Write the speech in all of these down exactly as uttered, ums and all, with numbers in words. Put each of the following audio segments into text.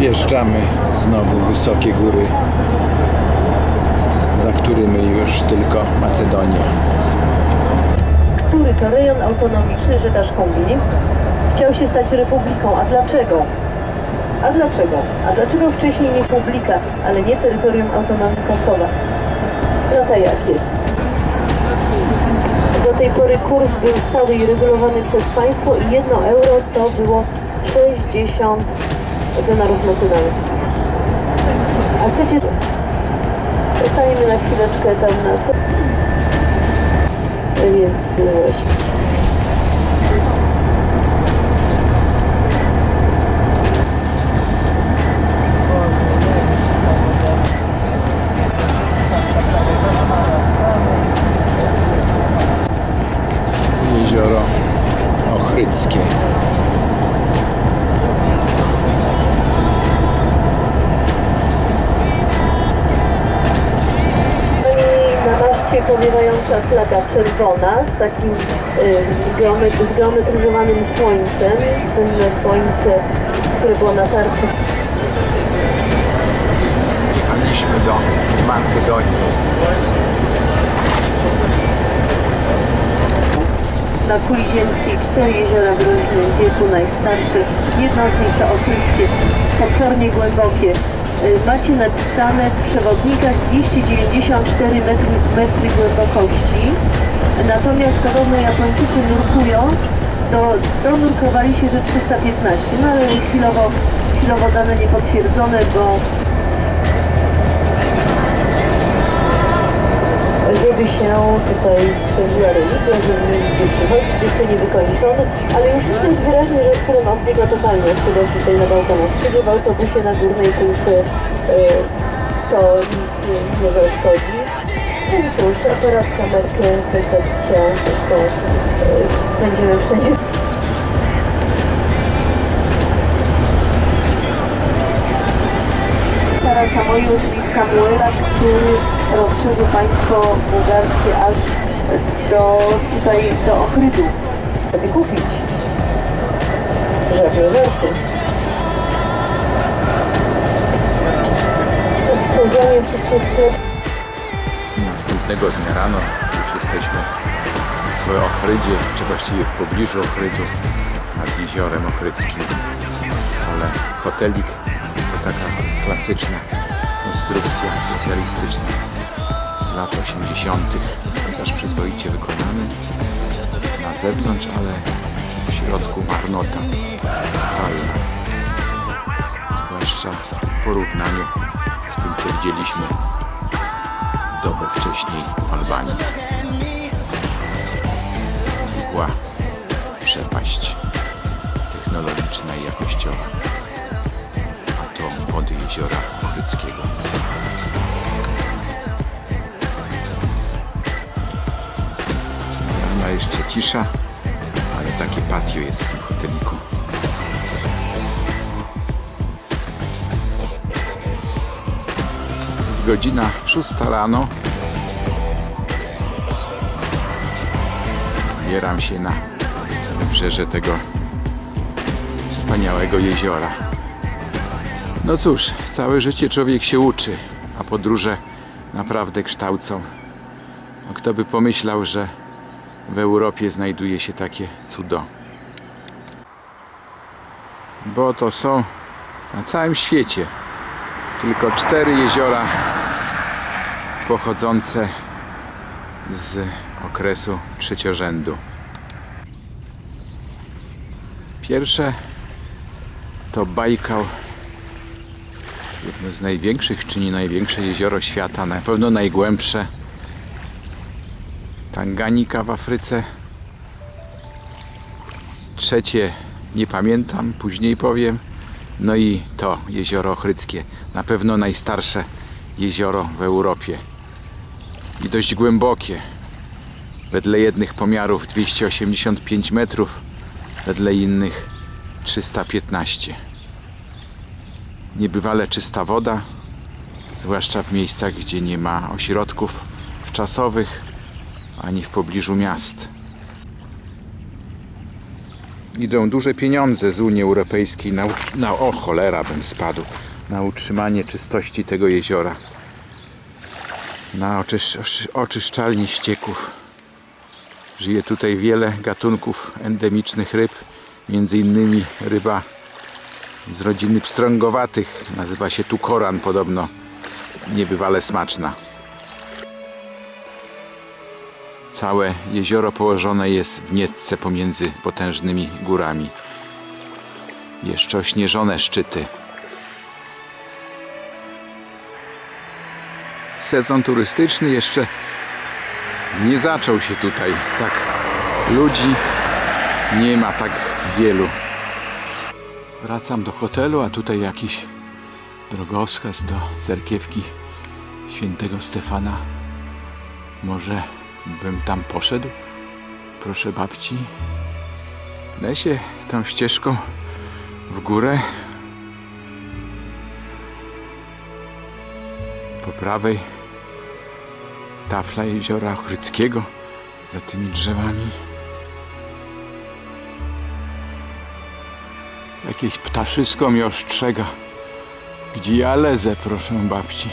Wjeżdżamy znowu w wysokie góry, za którymi już tylko Macedonia. Który to rejon autonomiczny Rzeczpospolitej chciał się stać republiką. A dlaczego? A dlaczego? A dlaczego wcześniej nie republika, ale nie terytorium autonomii Kosowa? No to jakie? Do tej pory kurs był stały i regulowany przez państwo i jedno euro to było sześćdziesiąt denarów macedońskich. A chcecie... Staniemy na chwileczkę tam na to. Więc właśnie. Jezioro Ochrydzkie. Powiewająca flaga czerwona z takim y, zgeometryzowanym słońcem, słynne słońce, które było na tarczy. Jechaliśmy do Macedonii. Na kuli ziemskiej cztery jeziora w różnym wieku, najstarsze. Jedno z nich to Ochrydzkie, potwornie głębokie. Macie napisane w przewodnikach dwieście dziewięćdziesiąt cztery metry, metry głębokości. Natomiast podobno Japończycy nurkują, do, donurkowali się, że trzysta piętnaście, no ale chwilowo, chwilowo dane niepotwierdzone, bo żeby się tutaj przewiła religia, żeby nie ludzie przychodzić, jeszcze nie wykończony, ale już widać wyraźnie, że stron odbiega totalnie od tego tutaj na Bałkanowskiego. W autobusie na górnej półce y, to nic nie, nie zaszkodzi. No i cóż, aparat, kamerkę, coś takiego, zresztą y, będziemy wszędzie. Sara Samoił, czyli Samuela, który rozszerzył państwo bułgarskie aż do tutaj, do Ochrydu. Sobie kupić. Żadnej żarty. W sezonie wszystkie sklepy. Następnego dnia rano już jesteśmy w Ochrydzie, czy właściwie w pobliżu Ochrydu, nad jeziorem Ochrydzkim. Ale hotelik to taka klasyczna konstrukcja socjalistyczna z lat osiemdziesiątych, chociaż przyzwoicie wykonany na zewnątrz, ale w środku marnota totalna, zwłaszcza w porównaniu z tym, co widzieliśmy dobę wcześniej w Albanii. Mgła, przepaść technologiczna i jakościowa, a to wody jeziora Ochrydzkiego. Rana jeszcze cisza, ale takie patio jest w tym hoteliku. Jest godzina szósta rano. Wybieram się na wybrzeże tego wspaniałego jeziora. No cóż, całe życie człowiek się uczy, a podróże naprawdę kształcą. No kto by pomyślał, że w Europie znajduje się takie cudo. Bo to są na całym świecie tylko cztery jeziora pochodzące z okresu trzeciorzędu. Pierwsze to Bajkał, jedno z największych, czy nie największe jezioro świata, na pewno najgłębsze. Tanganika w Afryce. Trzecie nie pamiętam, później powiem. No i to jezioro Ochrydzkie, na pewno najstarsze jezioro w Europie i dość głębokie. Wedle jednych pomiarów dwieście osiemdziesiąt pięć metrów, wedle innych trzysta piętnaście. Niebywale czysta woda, zwłaszcza w miejscach, gdzie nie ma ośrodków wczasowych ani w pobliżu miast. idą duże pieniądze z Unii Europejskiej na, na o cholera bym spadł, na utrzymanie czystości tego jeziora, na oczysz, oczyszczalni ścieków. Żyje tutaj wiele gatunków endemicznych ryb, między innymi ryba z rodziny pstrągowatych, nazywa się tu koran, podobno niebywale smaczna. Całe jezioro położone jest w nietce pomiędzy potężnymi górami. Jeszcze ośnieżone szczyty. Sezon turystyczny jeszcze nie zaczął się tutaj. Tak, ludzi nie ma tak wielu. Wracam do hotelu, a tutaj jakiś drogowskaz do cerkiewki świętego Stefana. Może bym tam poszedł? Proszę babci. Lesie tą ścieżką w górę. Po prawej tafla jeziora Ochryckiego za tymi drzewami. Jakieś ptaszysko mnie ostrzega. Gdzie ja lezę, proszę babci.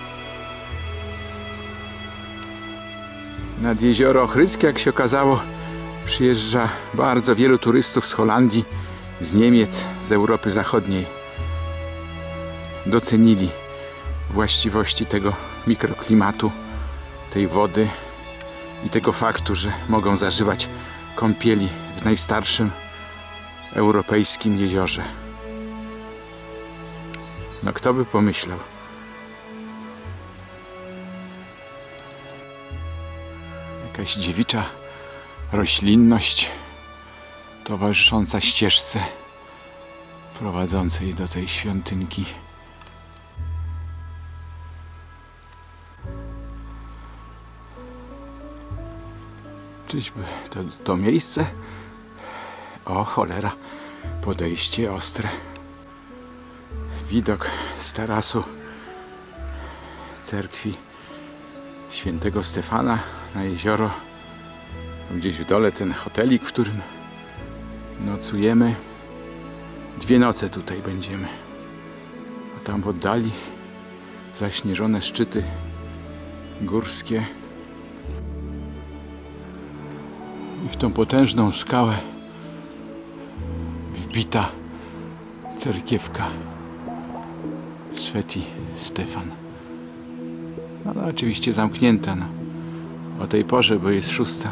Nad jezioro Ochryckie, jak się okazało, przyjeżdża bardzo wielu turystów z Holandii, z Niemiec, z Europy Zachodniej. Docenili właściwości tego mikroklimatu, tej wody i tego faktu, że mogą zażywać kąpieli w najstarszym europejskim jeziorze. No kto by pomyślał? Jakaś dziewicza roślinność towarzysząca ścieżce prowadzącej do tej świątynki. Czyżby to, to miejsce? O cholera, podejście ostre. Widok z tarasu cerkwi świętego Stefana na jezioro. Gdzieś w dole ten hotelik, w którym nocujemy. Dwie noce tutaj będziemy. A tam w oddali zaśnieżone szczyty górskie. I w tą potężną skałę wbita cerkiewka Święty Stefan. No, no oczywiście zamknięta, no, o tej porze, bo jest szósta.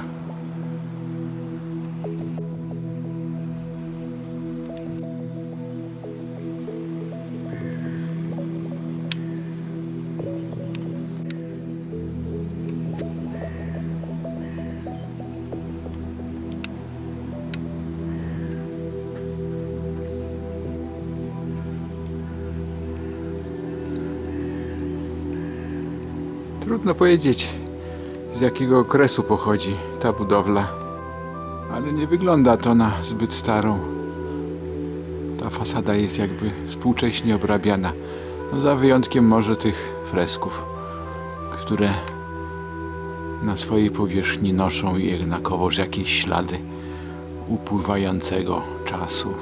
Trudno powiedzieć, z jakiego okresu pochodzi ta budowla, ale nie wygląda to na zbyt starą. Ta fasada jest jakby współcześnie obrabiana, no za wyjątkiem może tych fresków, które na swojej powierzchni noszą jednakowoż jakieś ślady upływającego czasu.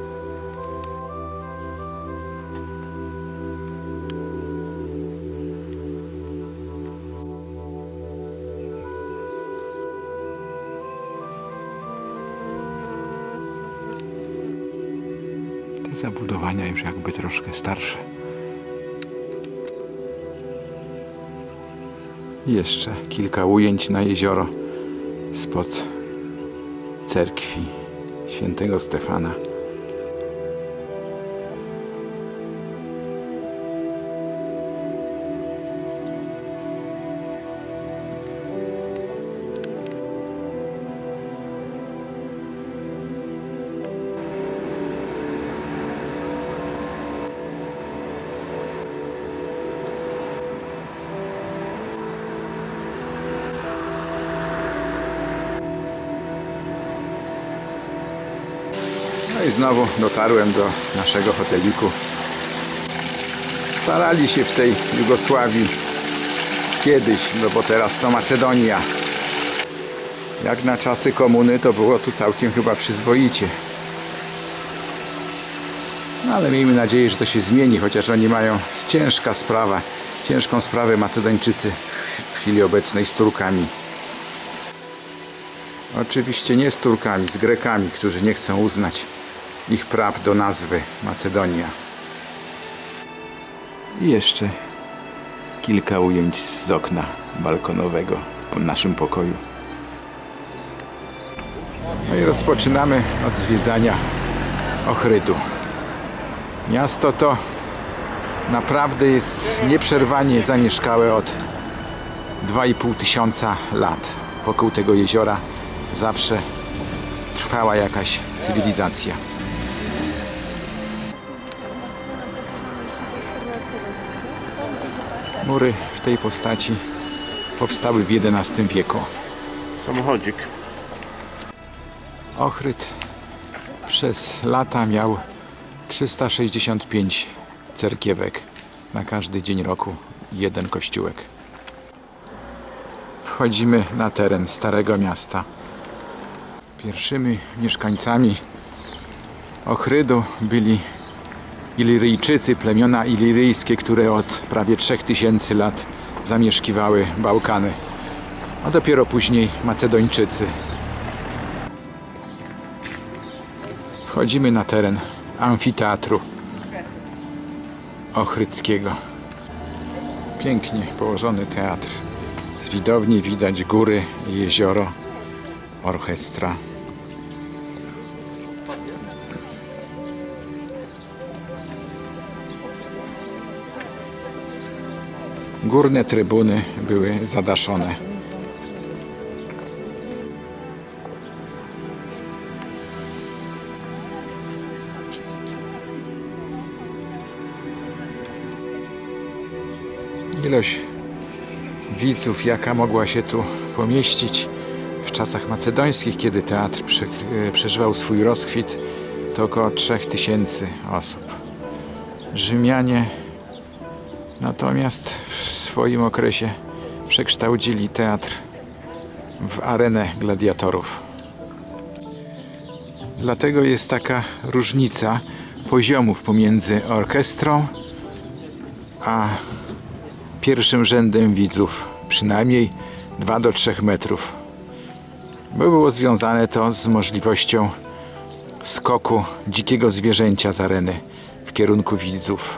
Zabudowania już jakby troszkę starsze. Jeszcze kilka ujęć na jezioro spod cerkwi świętego Stefana. No i znowu dotarłem do naszego hoteliku. Starali się w tej Jugosławii kiedyś, no bo teraz to Macedonia. Jak na czasy komuny to było tu całkiem chyba przyzwoicie. ale miejmy nadzieję, że to się zmieni, chociaż oni mają ciężka sprawa, ciężką sprawę Macedończycy w chwili obecnej z Turkami. Oczywiście nie z Turkami, z Grekami, którzy nie chcą uznać ich praw do nazwy Macedonia. I jeszcze kilka ujęć z okna balkonowego w naszym pokoju. No i rozpoczynamy od zwiedzania Ohrydu. Miasto to naprawdę jest nieprzerwanie zamieszkałe od dwa i pół tysiąca lat. Wokół tego jeziora zawsze trwała jakaś cywilizacja. Mury w tej postaci powstały w jedenastym wieku. Samochodzik. Ochryd przez lata miał trzysta sześćdziesiąt pięć cerkiewek. Na każdy dzień roku jeden kościółek. Wchodzimy na teren Starego Miasta. Pierwszymi mieszkańcami Ohrydu byli Iliryjczycy, plemiona iliryjskie, które od prawie trzech tysięcy lat zamieszkiwały Bałkany, a dopiero później Macedończycy. Wchodzimy na teren amfiteatru ochrydzkiego. Pięknie położony teatr. Z widowni widać góry i jezioro, orkiestra. Górne trybuny były zadaszone. Ilość widzów, jaka mogła się tu pomieścić w czasach macedońskich, kiedy teatr prze, przeżywał swój rozkwit, to około trzech tysięcy osób. Rzymianie natomiast w swoim okresie przekształcili teatr w arenę gladiatorów. Dlatego jest taka różnica poziomów pomiędzy orkiestrą a pierwszym rzędem widzów, przynajmniej dwa do trzech metrów. Bo było związane to z możliwością skoku dzikiego zwierzęcia z areny w kierunku widzów.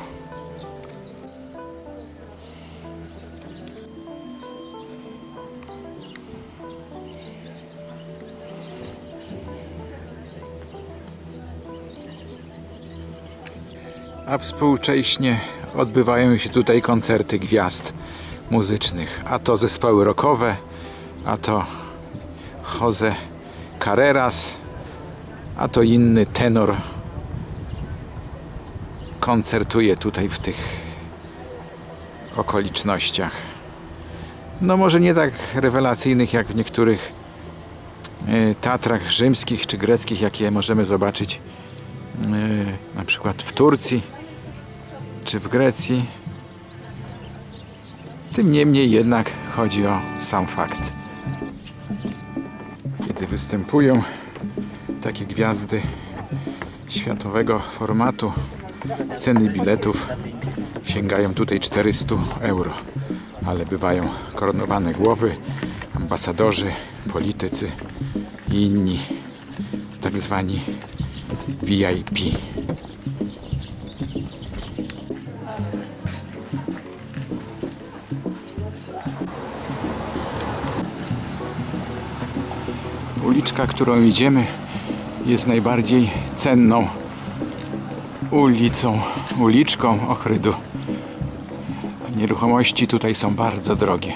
A współcześnie odbywają się tutaj koncerty gwiazd muzycznych. A to zespoły rockowe, a to Jose Carreras, a to inny tenor koncertuje tutaj w tych okolicznościach. No może nie tak rewelacyjnych jak w niektórych teatrach rzymskich czy greckich, jakie możemy zobaczyć na przykład w Turcji czy w Grecji. Tym niemniej jednak chodzi o sam fakt. Kiedy występują takie gwiazdy światowego formatu, ceny biletów sięgają tutaj czterysta euro. Ale bywają koronowane głowy, ambasadorzy, politycy i inni tak zwani V I P. Uliczka, którą idziemy, jest najbardziej cenną ulicą, uliczką Ohrydu. Nieruchomości tutaj są bardzo drogie.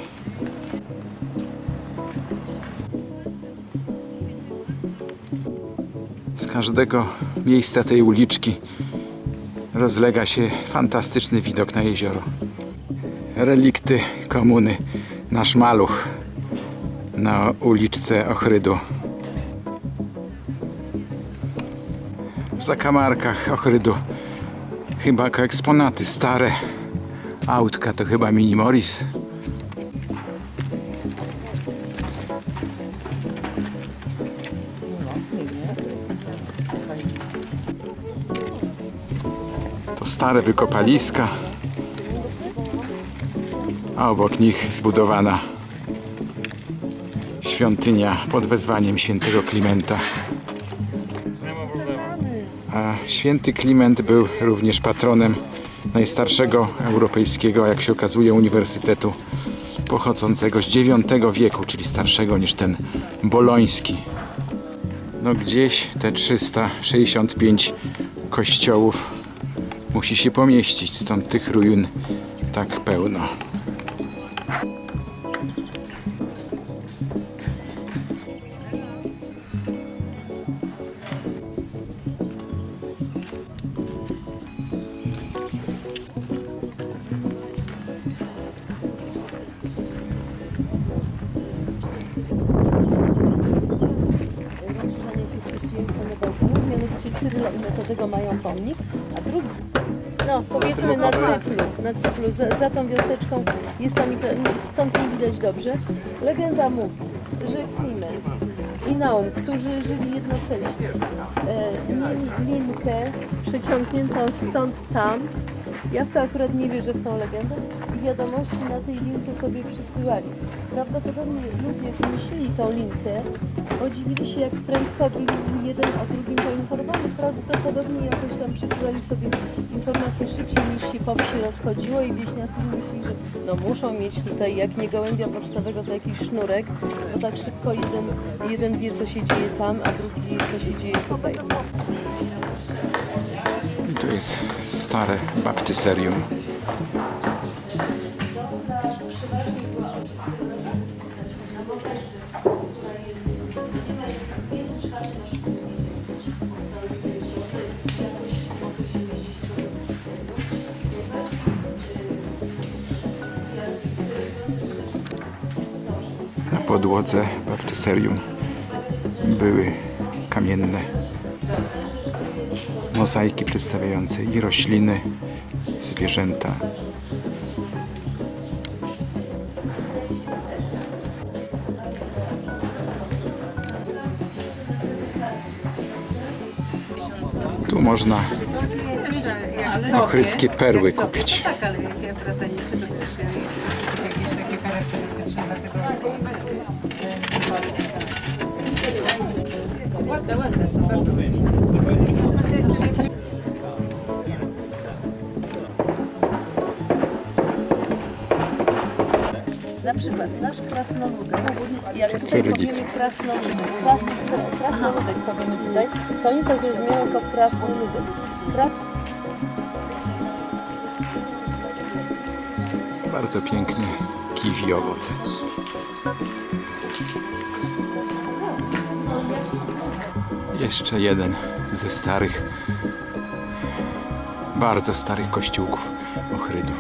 Z każdego miejsca tej uliczki rozlega się fantastyczny widok na jezioro. Relikty komuny Nasz Maluch na uliczce Ohrydu. W zakamarkach Ohrydu chyba jako eksponaty stare autka, to chyba Mini Morris. To stare wykopaliska, a obok nich zbudowana świątynia pod wezwaniem świętego Klimenta. A święty Kliment był również patronem najstarszego europejskiego, jak się okazuje, uniwersytetu pochodzącego z dziewiątego wieku, czyli starszego niż ten boloński. No gdzieś te trzysta sześćdziesiąt pięć kościołów musi się pomieścić, stąd tych ruin tak pełno. Cyryla i Metodego mają pomnik, a drugi, no powiedzmy na Cyplu, na Cyplu za, za tą wioseczką jest tam i to, stąd nie widać dobrze. Legenda mówi, że Kliment i Naum, którzy żyli jednocześnie, e, mieli linkę przeciągniętą stąd tam. Ja w to akurat nie wierzę, w tą legendę, i wiadomości na tej lince sobie przysyłali. Prawdopodobnie ludzie wymyślili tą linkę, bo dziwili się, jak prędko byli jeden o drugim poinformowani. Prawdopodobnie jakoś tam przysyłali sobie informacje szybciej, niż się po wsi rozchodziło, i wieśniacy myśleli, że no muszą mieć tutaj, jak nie gołębia pocztowego, to jakiś sznurek, bo tak szybko jeden, jeden wie, co się dzieje tam, a drugi wie, co się dzieje tutaj. I tu jest stare baptyserium. Na podłodze baptyserium były kamienne mozaiki przedstawiające i rośliny, zwierzęta. Tu można ochrydzkie perły kupić. Tak, ale jak ja brata nie chcę, to też jakieś takie charakterystyczne dla tego. Ładne, ładne są, bardzo ładne. Na przykład nasz krasnoludek, jak tutaj cyrylica. powiemy krasnoludek, krasny, krasnoludek powiemy tutaj, to oni to zrozumieją jako krasnoludek. Kras... Bardzo piękny kiwi owoce. Jeszcze jeden ze starych, bardzo starych kościółków Ochrydu.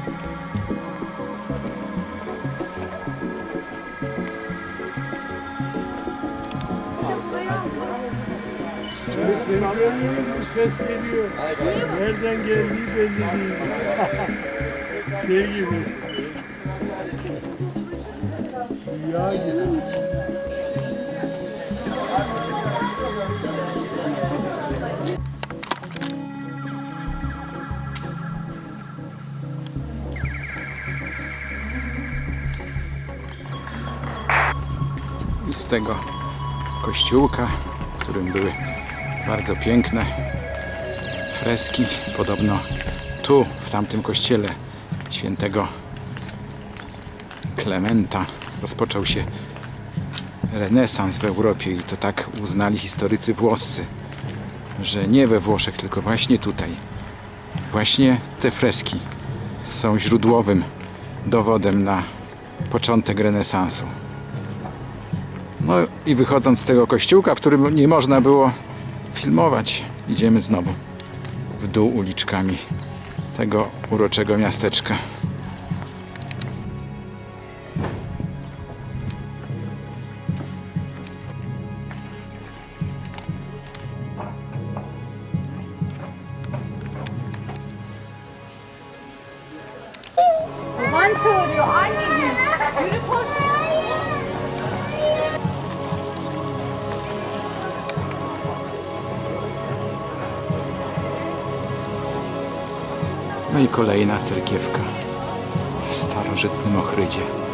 Ses geliyor. Nereden geldiği belli değil. Şey gibi. Yağ gibi. I z tego kościółka, w którym były bardzo piękne freski, podobno tu, w tamtym kościele świętego Klementa rozpoczął się renesans w Europie, i to tak uznali historycy włoscy, że nie we Włoszech, tylko właśnie tutaj. Właśnie te freski są źródłowym dowodem na początek renesansu. No i wychodząc z tego kościółka, w którym nie można było filmować, idziemy znowu w dół uliczkami tego uroczego miasteczka. Baban çağırıyor anneciğim. Yürü koş. No i kolejna cerkiewka w starożytnym Ochrydzie.